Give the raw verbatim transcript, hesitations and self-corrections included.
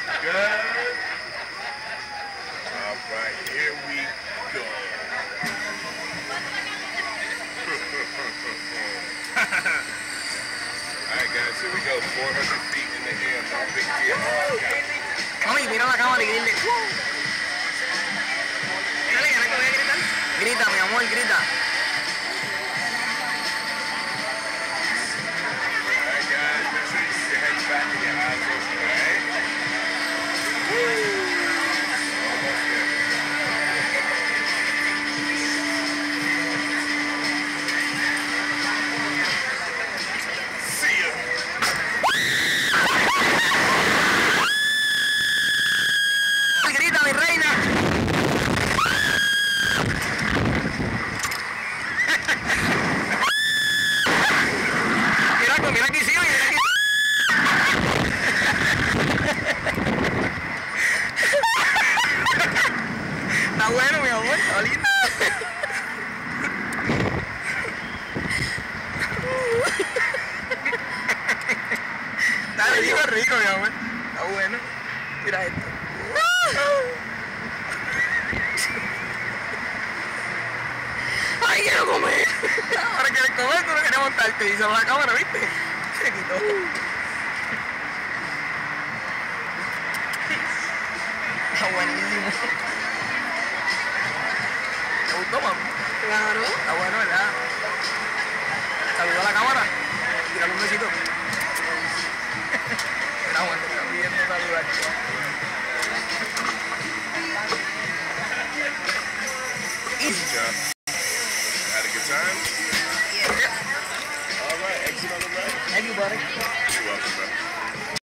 Good. All right, here we go. Alright guys, here we go. four hundred feet in the air. No big deal. Mami, mira la cámara y dile. Dale, que no voy a gritar. Grita, mi amor, grita. Alright guys, make sure you keep your heads back and your eyes open, alright? Woo! Almost there. See ya! Grita, mi reina. Mira, mira aquí, sí, mira aquí. Está bueno, mi amor, está lindo. Dale, digo rico, mi amor. Está bueno. Mira esto. ¡Ay, quiero comer! Ahora quieres comer, tú no quieres montarte. Y se va la cámara, ¿viste? Se quitó. Está buenísimo. ¿Te gustó, mamá? Claro. Está bueno, ¿verdad? Saluda a la cámara. Tírale un besito. Mira, Juan, te está pidiendo saludar.